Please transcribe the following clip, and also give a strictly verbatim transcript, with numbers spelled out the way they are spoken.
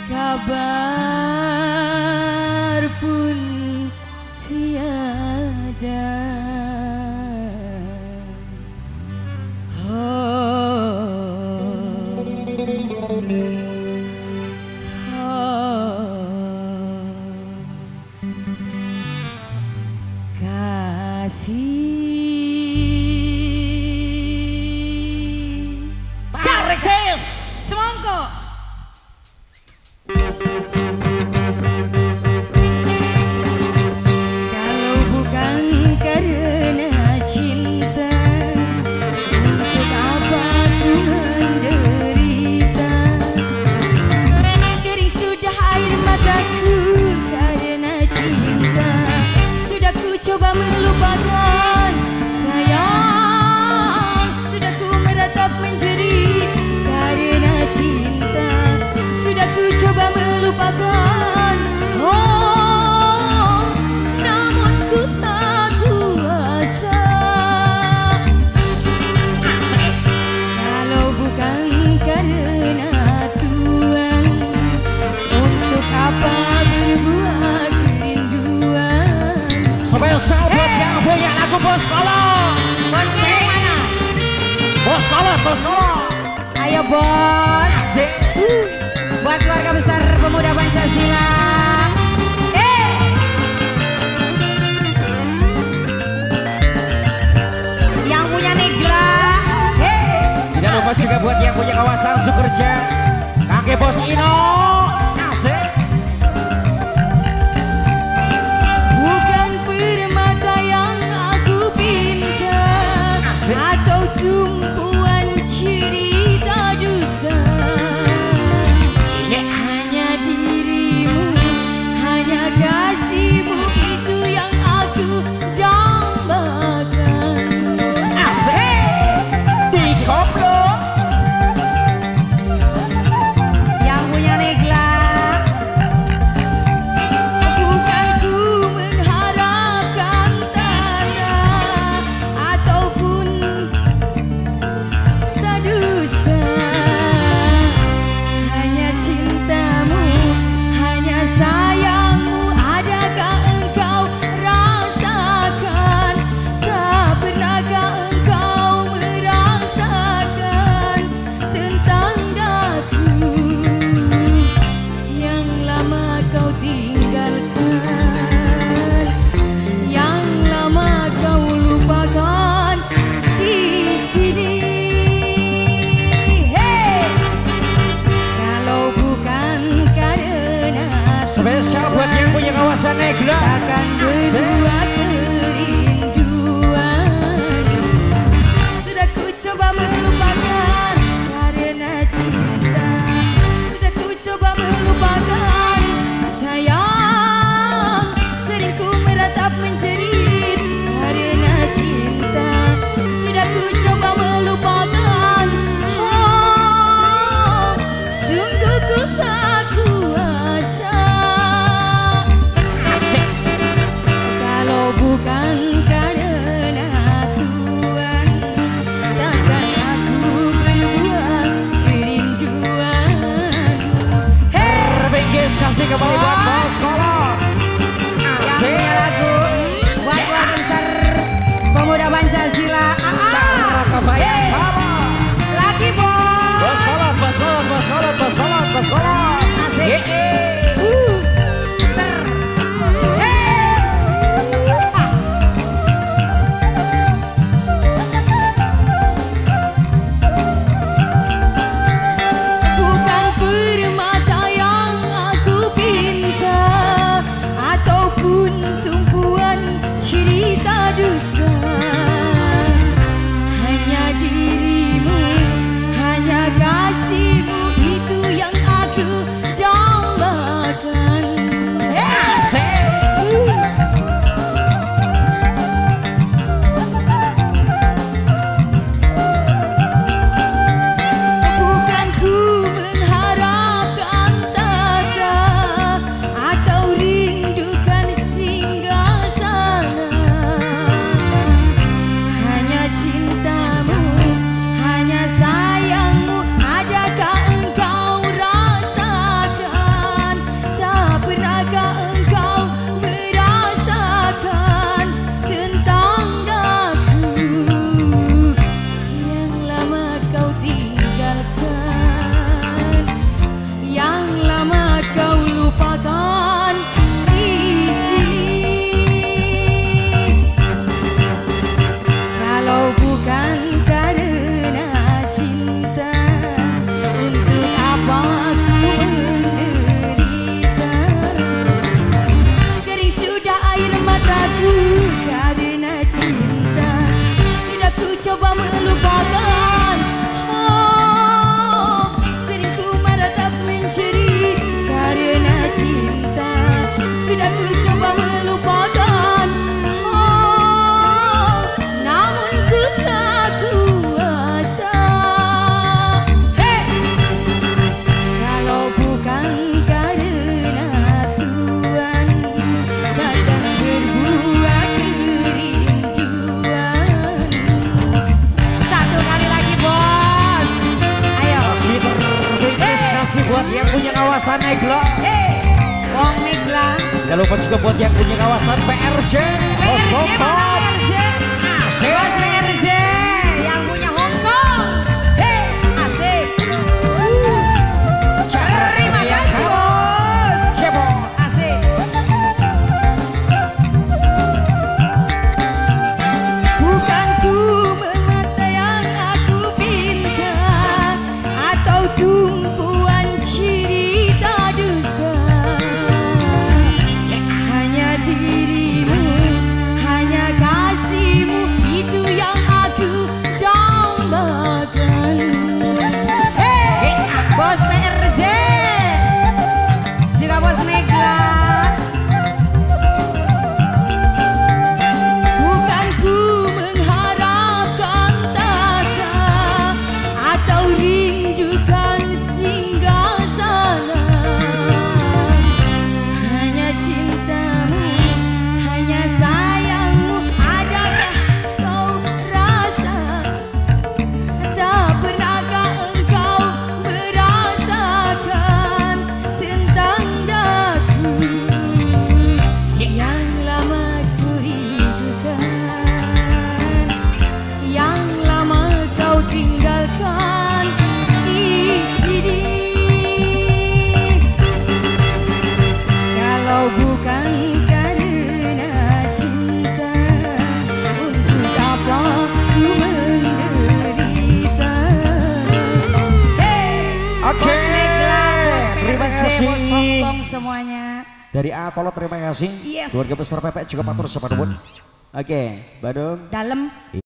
kabar pun tiada. Oh, oh, kasih Tarik sis semongko. Kalau bukan karena cinta, untuk apa ku menderita? Kering sudah air mataku karena cinta. Sudah ku coba melupakan sayang, sudah ku meratap menjerit karena cinta. Sudah ku coba melupakan, oh, namun ku tak kuasa. Kalau bukan karena Tuhan, untuk apa berbuat kerinduan? spesial buat yang punya lagu Bos Kolot. Bos yang mana? Bos Kolot, Bos Kolot. Ayo bos. Asik. Buat keluarga besar pemuda Pancasila. Eh. Yang punya Negla. Hey. Tidak lupa juga buat yang punya kawasan Sukerja, kakek Bos Ino. Asik. Bukan permata yang aku pinta, Asik. atau tumpuan cerita dusta. Yeah. Hanya dirimu, hanya kasihmu, itu yang aku dambakan. Asik. Di koplo. Yang punya Negla. Bukan ku mengharapkan tanda, ataupun tak dusta. Hanya cintamu, hanya sayangmu, adakah engkau rasakan? Tak pernahkah engkau merasakan tentang daku yang lama kau tinggalkan, yang lama kau lupakan di sini? Hey! Kalau bukan karena Spesial buat yang punya kawasan Negla. takkan berdua kerinduan. Sudah ku coba melupakan karena cinta. Sudah ku coba melupakan sayang. Sering ku meratap menjerit karena cinta. Sudah ku coba melupakan, oh, sungguh ku tak kuasa. Asik. Kalau bukan karena Tuhan, takkan aku berbuat kerinduan. Hey! Terbingkis kasih kembali buat Bos Kolot. Yang Asik. punya lagu buat keluarga besar pemuda Pancasila. Ah, ah. Hey! Lagi bos. Bos Kolot, Bos Kolot, Bos Kolot, Bos Kolot, Bos Kolot. Asik. Yeah. Uh, ser. Hey! Ah. Bukan permata yang aku pinta, ataupun tumpuan cerita dusta. Hanya dirimu, hanya kasihmu, itu yang aku kasih buat yang punya kawasan Negla. Eh, Wong Negla. Jangan lupa juga buat yang punya kawasan P R J. P R J, mana P R J? Asik. Bos P R J yang punya Hongkong. Hei, asik. Terima kasih bos. Asik. Bukan ku bermata yang aku pinta atau tumpuan cerita dusta. Hanya dirimu, hanya kasihmu itu yang aku dambakan. Hei, bos P R J, juga bos Negla. Bukan ku mengharapkan tata atau rindukan singgah sana. Hanya cintamu, hanya sayangmu adakah kau rasa? Tak pernahkah engkau merasakan tentang daku yang lama ku rindukan, yang lama kau tinggalkan di sini. Kalau bukan karena cinta, untuk apa ku menderita? Hey, Oke, bos Negla, bos terima P R J, kasih. bos Hongkong semuanya. Dari Apollo terima kasih. Yes. Keluarga besar Pepe juga matur sapa nuwun. Oke, Badung. Dalam.